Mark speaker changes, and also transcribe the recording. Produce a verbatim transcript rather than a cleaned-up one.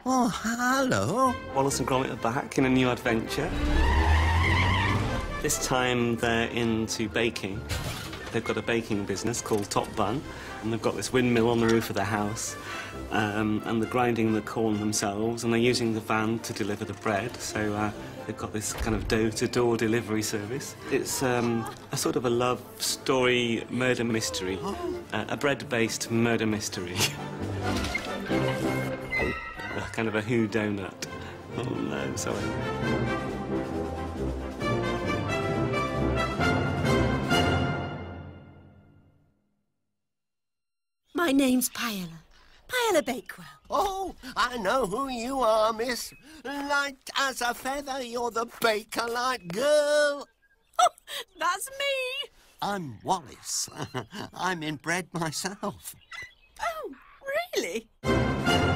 Speaker 1: Oh, hello.
Speaker 2: Wallace and Gromit are back in a new adventure. This time they're into baking. They've got a baking business called Top Bun, and they've got this windmill on the roof of their house, um, and they're grinding the corn themselves, and they're using the van to deliver the bread, so uh, they've got this kind of door-to-door delivery service. It's um, a sort of a love story murder mystery, uh, a bread-based murder mystery. uh, kind of a whodunit. Oh no, sorry.
Speaker 3: My name's Paella. Paella Bakewell.
Speaker 1: Oh, I know who you are, miss. Light as a feather, you're the Baker-like girl.
Speaker 3: Oh, that's me.
Speaker 1: I'm Wallace. I'm inbred myself.
Speaker 3: Oh, really?